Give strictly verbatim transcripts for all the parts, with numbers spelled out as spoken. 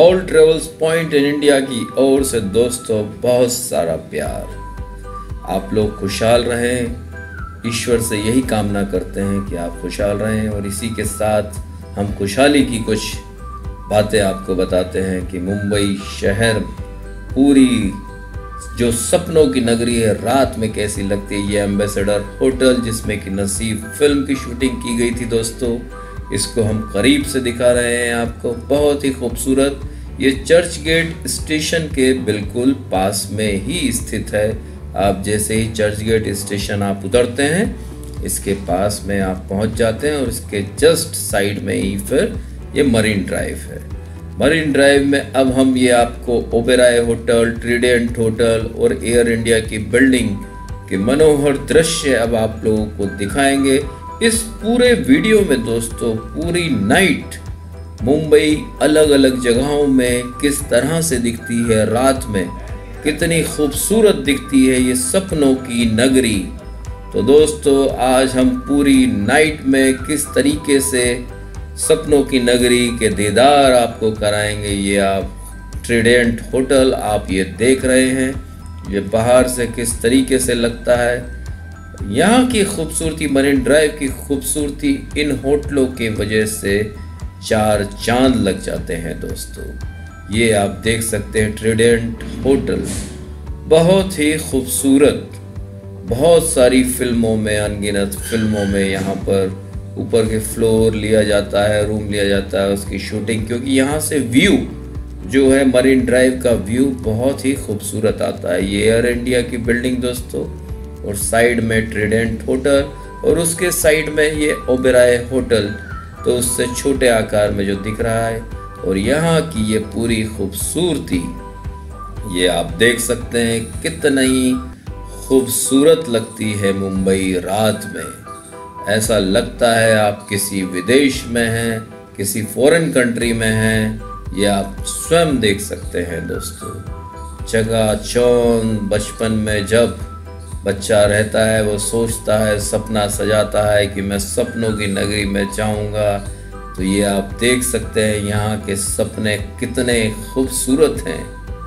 All travels point in India की ओर से दोस्तों बहुत सारा प्यार। आप लोग खुशहाल रहें, ईश्वर से यही कामना करते हैं कि आप खुशहाल रहें। और इसी के साथ हम खुशहाली की कुछ बातें आपको बताते हैं कि मुंबई शहर पूरी जो सपनों की नगरी है रात में कैसी लगती है। ये एम्बेसडर होटल जिसमें कि नसीब फिल्म की शूटिंग की गई थी दोस्तों, इसको हम करीब से दिखा रहे हैं आपको। बहुत ही खूबसूरत, ये चर्च गेट स्टेशन के बिल्कुल पास में ही स्थित है। आप जैसे ही चर्च गेट स्टेशन आप उतरते हैं, इसके पास में आप पहुंच जाते हैं और इसके जस्ट साइड में ही फिर ये मरीन ड्राइव है। मरीन ड्राइव में अब हम ये आपको ओबेरॉय होटल, ट्राइडेंट होटल और एयर इंडिया की बिल्डिंग के मनोहर दृश्य अब आप लोगों को दिखाएंगे। इस पूरे वीडियो में दोस्तों पूरी नाइट मुंबई अलग अलग जगहों में किस तरह से दिखती है, रात में कितनी खूबसूरत दिखती है ये सपनों की नगरी। तो दोस्तों आज हम पूरी नाइट में किस तरीके से सपनों की नगरी के दीदार आपको कराएंगे। ये आप ट्राइडेंट होटल आप ये देख रहे हैं, ये बाहर से किस तरीके से लगता है। यहाँ की खूबसूरती, मरीन ड्राइव की खूबसूरती, इन होटलों की वजह से चार चांद लग जाते हैं दोस्तों। ये आप देख सकते हैं ट्राइडेंट होटल, बहुत ही खूबसूरत। बहुत सारी फिल्मों में, अनगिनत फिल्मों में यहाँ पर ऊपर के फ्लोर लिया जाता है, रूम लिया जाता है उसकी शूटिंग, क्योंकि यहाँ से व्यू जो है मरीन ड्राइव का व्यू बहुत ही खूबसूरत आता है। ये एयर इंडिया की बिल्डिंग दोस्तों, और साइड में ट्राइडेंट होटल और उसके साइड में ये ओबेरॉय होटल, तो उससे छोटे आकार में जो दिख रहा है। और यहाँ की ये पूरी खूबसूरती ये आप देख सकते हैं कितनी खूबसूरत लगती है मुंबई रात में। ऐसा लगता है आप किसी विदेश में हैं, किसी फॉरेन कंट्री में हैं। ये आप स्वयं देख सकते हैं दोस्तों। चकाचौंध बचपन में जब बच्चा रहता है वो सोचता है, सपना सजाता है कि मैं सपनों की नगरी में जाऊंगा। तो ये आप देख सकते हैं यहाँ के सपने कितने खूबसूरत हैं,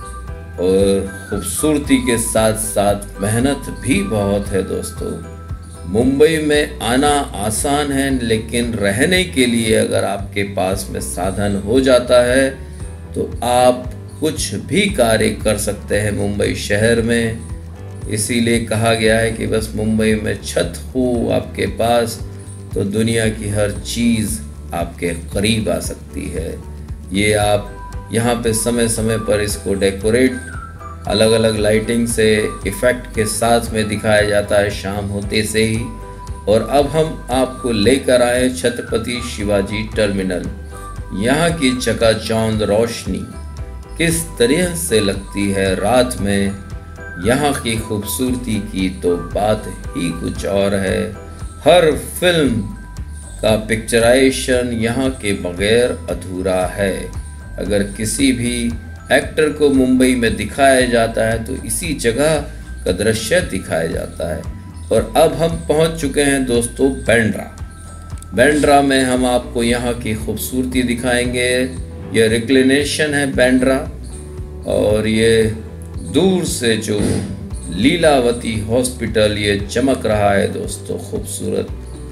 और खूबसूरती के साथ साथ मेहनत भी बहुत है दोस्तों। मुंबई में आना आसान है, लेकिन रहने के लिए अगर आपके पास में साधन हो जाता है तो आप कुछ भी कार्य कर सकते हैं मुंबई शहर में। इसीलिए कहा गया है कि बस मुंबई में छत हो आपके पास तो दुनिया की हर चीज़ आपके करीब आ सकती है। ये आप यहाँ पे समय समय पर इसको डेकोरेट अलग अलग लाइटिंग से इफ़ेक्ट के साथ में दिखाया जाता है शाम होते से ही। और अब हम आपको लेकर आए छत्रपति शिवाजी टर्मिनल। यहाँ की चकाचौंध रोशनी किस तरह से लगती है रात में, यहाँ की खूबसूरती की तो बात ही कुछ और है। हर फिल्म का पिक्चराइजेशन यहाँ के बगैर अधूरा है। अगर किसी भी एक्टर को मुंबई में दिखाया जाता है तो इसी जगह का दृश्य दिखाया जाता है। और अब हम पहुंच चुके हैं दोस्तों बांद्रा। बांद्रा में हम आपको यहाँ की खूबसूरती दिखाएंगे। ये रिक्लिनेशन है बांद्रा, और ये दूर से जो लीलावती हॉस्पिटल ये चमक रहा है दोस्तों, खूबसूरत।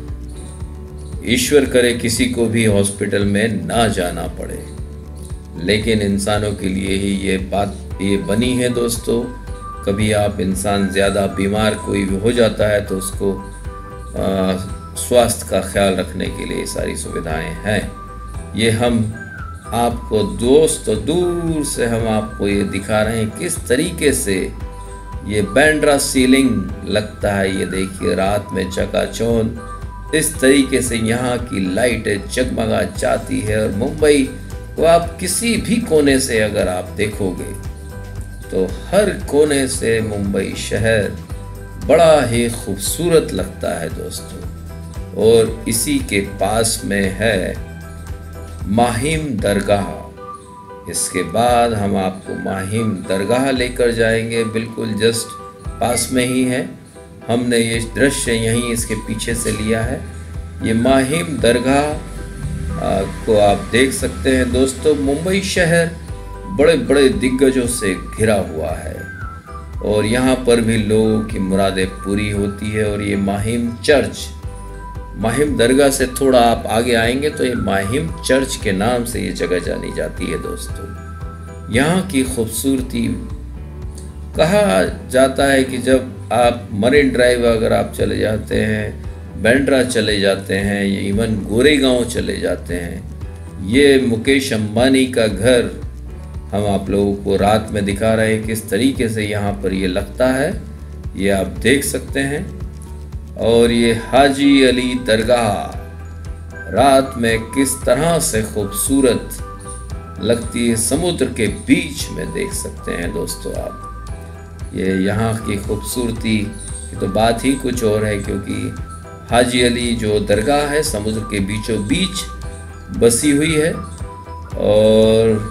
ईश्वर करे किसी को भी हॉस्पिटल में ना जाना पड़े, लेकिन इंसानों के लिए ही ये बात ये बनी है दोस्तों। कभी आप इंसान ज़्यादा बीमार कोई भी हो जाता है तो उसको स्वास्थ्य का ख्याल रखने के लिए सारी सुविधाएं हैं। ये हम आपको दोस्तों दूर से हम आपको ये दिखा रहे हैं किस तरीके से ये बांद्रा सीलिंग लगता है। ये देखिए रात में चकाचौंध इस तरीके से यहाँ की लाइटें जगमगा जाती है। और मुंबई को आप किसी भी कोने से अगर आप देखोगे तो हर कोने से मुंबई शहर बड़ा ही खूबसूरत लगता है दोस्तों। और इसी के पास में है माहिम दरगाह। इसके बाद हम आपको माहिम दरगाह लेकर जाएंगे, बिल्कुल जस्ट पास में ही है। हमने ये दृश्य यहीं इसके पीछे से लिया है। ये माहिम दरगाह को आप देख सकते हैं दोस्तों। मुंबई शहर बड़े बड़े दिग्गजों से घिरा हुआ है और यहाँ पर भी लोगों की मुरादें पूरी होती है। और ये माहिम चर्च, माहिम दरगाह से थोड़ा आप आगे आएंगे तो ये माहिम चर्च के नाम से ये जगह जानी जाती है दोस्तों। यहाँ की खूबसूरती, कहा जाता है कि जब आप मरीन ड्राइव अगर आप चले जाते हैं, बांद्रा चले जाते हैं, या इवन गोरेगांव चले जाते हैं, ये मुकेश अंबानी का घर हम आप लोगों को रात में दिखा रहे हैं किस तरीके से यहाँ पर ये लगता है, ये आप देख सकते हैं। और ये हाजी अली दरगाह रात में किस तरह से खूबसूरत लगती है, समुद्र के बीच में देख सकते हैं दोस्तों आप। ये यहाँ की खूबसूरती की तो बात ही कुछ और है, क्योंकि हाजी अली जो दरगाह है समुद्र के बीचों बीच बसी हुई है और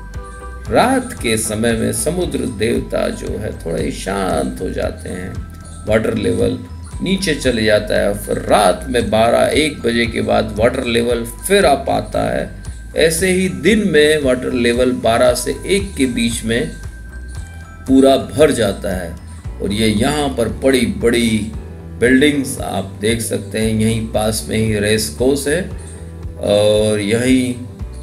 रात के समय में समुद्र देवता जो है थोड़े शांत हो जाते हैं, वाटर लेवल नीचे चले जाता है, फिर रात में बारह एक बजे के बाद वाटर लेवल फिर आ पाता है। ऐसे ही दिन में वाटर लेवल बारह से एक के बीच में पूरा भर जाता है। और ये यहाँ पर बड़ी बड़ी बिल्डिंग्स आप देख सकते हैं, यहीं पास में ही रेस कोर्स है और यहीं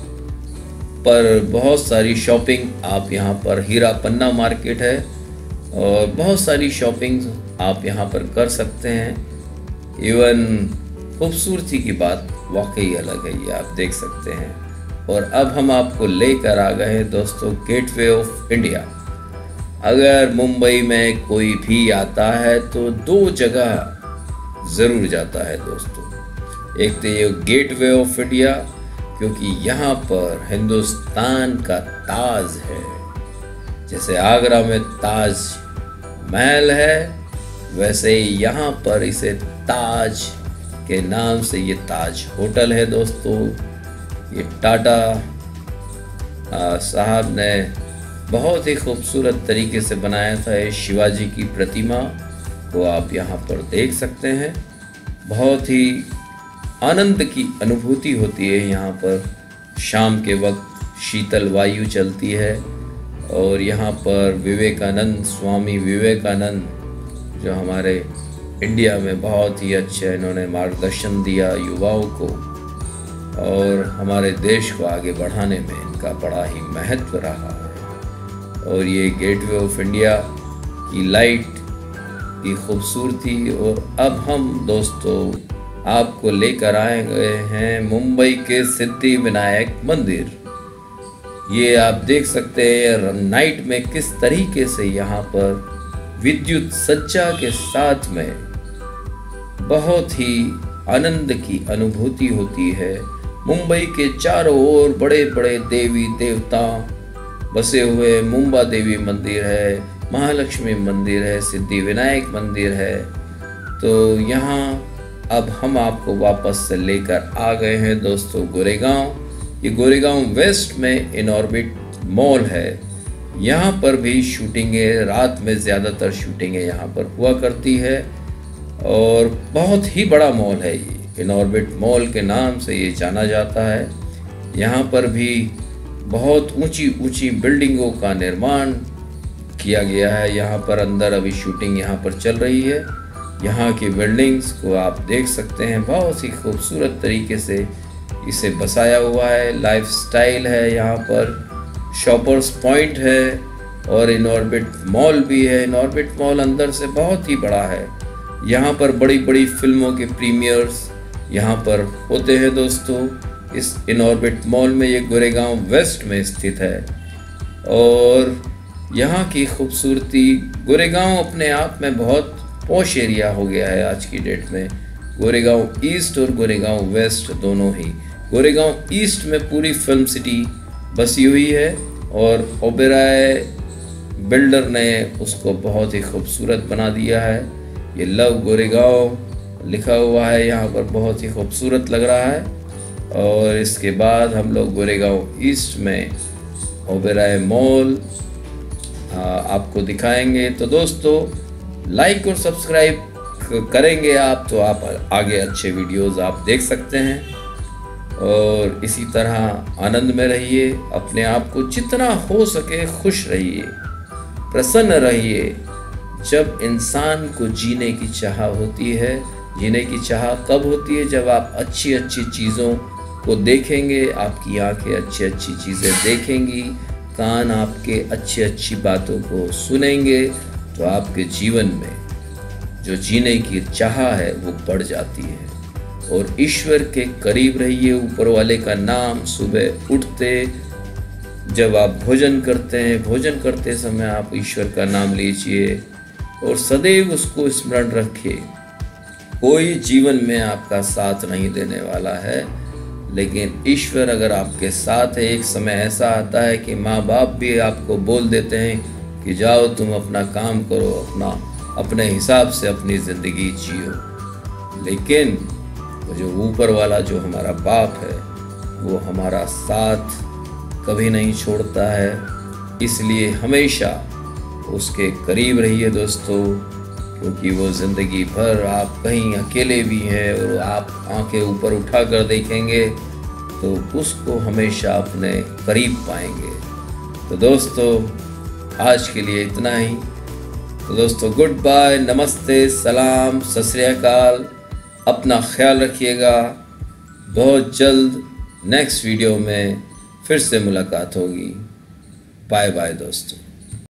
पर बहुत सारी शॉपिंग आप यहाँ पर, हीरा पन्ना मार्केट है और बहुत सारी शॉपिंग आप यहाँ पर कर सकते हैं। इवन खूबसूरती की बात वाकई अलग है, ये आप देख सकते हैं। और अब हम आपको लेकर आ गए हैं दोस्तों गेटवे ऑफ इंडिया। अगर मुंबई में कोई भी आता है तो दो जगह ज़रूर जाता है दोस्तों। एक तो ये गेटवे ऑफ इंडिया, क्योंकि यहाँ पर हिंदुस्तान का ताज है। जैसे आगरा में ताज महल है, वैसे ही यहाँ पर इसे ताज के नाम से ये ताज होटल है दोस्तों। ये टाटा साहब ने बहुत ही खूबसूरत तरीके से बनाया था। ये शिवाजी की प्रतिमा को आप यहाँ पर देख सकते हैं। बहुत ही आनंद की अनुभूति होती है यहाँ पर। शाम के वक्त शीतल वायु चलती है और यहाँ पर विवेकानंद, स्वामी विवेकानंद जो हमारे इंडिया में बहुत ही अच्छे इन्होंने मार्गदर्शन दिया युवाओं को और हमारे देश को आगे बढ़ाने में इनका बड़ा ही महत्व रहा है। और ये गेटवे ऑफ इंडिया की लाइट की खूबसूरती। और अब हम दोस्तों आपको लेकर आए गए हैं मुंबई के सिद्धि विनायक मंदिर। ये आप देख सकते हैं नाइट में किस तरीके से यहाँ पर विद्युत सज्जा के साथ में बहुत ही आनंद की अनुभूति होती है। मुंबई के चारों ओर बड़े बड़े देवी देवता बसे हुए, मुंबा देवी मंदिर है, महालक्ष्मी मंदिर है, सिद्धि विनायक मंदिर है। तो यहाँ अब हम आपको वापस से लेकर आ गए हैं दोस्तों गोरेगांव। ये गोरेगांव वेस्ट में इनऑर्बिट मॉल है। यहाँ पर भी शूटिंगें, रात में ज़्यादातर शूटिंगें यहाँ पर हुआ करती है और बहुत ही बड़ा मॉल है ये। इनऑर्बिट मॉल के नाम से ये जाना जाता है। यहाँ पर भी बहुत ऊंची ऊंची बिल्डिंगों का निर्माण किया गया है। यहाँ पर अंदर अभी शूटिंग यहाँ पर चल रही है। यहाँ की बिल्डिंग्स को आप देख सकते हैं, बहुत ही खूबसूरत तरीके से इसे बसाया हुआ है। लाइफस्टाइल है, यहाँ पर शॉपर्स पॉइंट है और इनऑर्बिट मॉल भी है। इनऑर्बिट मॉल अंदर से बहुत ही बड़ा है। यहाँ पर बड़ी बड़ी फिल्मों के प्रीमियर्स यहाँ पर होते हैं दोस्तों। इस इनऑर्बिट मॉल में, ये गोरेगांव वेस्ट में स्थित है। और यहाँ की खूबसूरती, गोरेगांव अपने आप में बहुत पॉश एरिया हो गया है आज की डेट में। गोरेगांव ईस्ट और गोरेगांव वेस्ट दोनों ही। गोरेगांव ईस्ट में पूरी फिल्म सिटी बसी हुई है और ओबेरॉय बिल्डर ने उसको बहुत ही खूबसूरत बना दिया है। ये लव गोरेगांव लिखा हुआ है यहाँ पर, बहुत ही खूबसूरत लग रहा है। और इसके बाद हम लोग गोरेगांव ईस्ट में ओबेरॉय मॉल आपको दिखाएंगे। तो दोस्तों लाइक और सब्सक्राइब करेंगे आप तो आप आगे अच्छे वीडियोस आप देख सकते हैं। और इसी तरह आनंद में रहिए। अपने आप को जितना हो सके खुश रहिए, प्रसन्न रहिए। जब इंसान को जीने की चाह होती है, जीने की चाह कब होती है? जब आप अच्छी अच्छी चीज़ों को देखेंगे, आपकी आंखें अच्छी अच्छी चीज़ें देखेंगी, कान आपके अच्छी अच्छी बातों को सुनेंगे, तो आपके जीवन में जो जीने की चाह है वो बढ़ जाती है। और ईश्वर के करीब रहिए। ऊपर वाले का नाम सुबह उठते, जब आप भोजन करते हैं, भोजन करते समय आप ईश्वर का नाम लीजिए और सदैव उसको स्मरण रखिए। कोई जीवन में आपका साथ नहीं देने वाला है, लेकिन ईश्वर अगर आपके साथ है, एक समय ऐसा आता है कि माँ बाप भी आपको बोल देते हैं कि जाओ तुम अपना काम करो, अपना अपने हिसाब से अपनी ज़िंदगी जियो। लेकिन वो जो ऊपर वाला जो हमारा बाप है वो हमारा साथ कभी नहीं छोड़ता है। इसलिए हमेशा उसके करीब रहिए दोस्तों, क्योंकि वो ज़िंदगी भर आप कहीं अकेले भी हैं और आप आंखें ऊपर उठा कर देखेंगे तो उसको हमेशा अपने करीब पाएंगे। तो दोस्तों आज के लिए इतना ही। तो दोस्तों गुड बाय, नमस्ते, सलाम, सत श्री अकाल। अपना ख्याल रखिएगा। बहुत जल्द नेक्स्ट वीडियो में फिर से मुलाकात होगी। बाय बाय दोस्तों।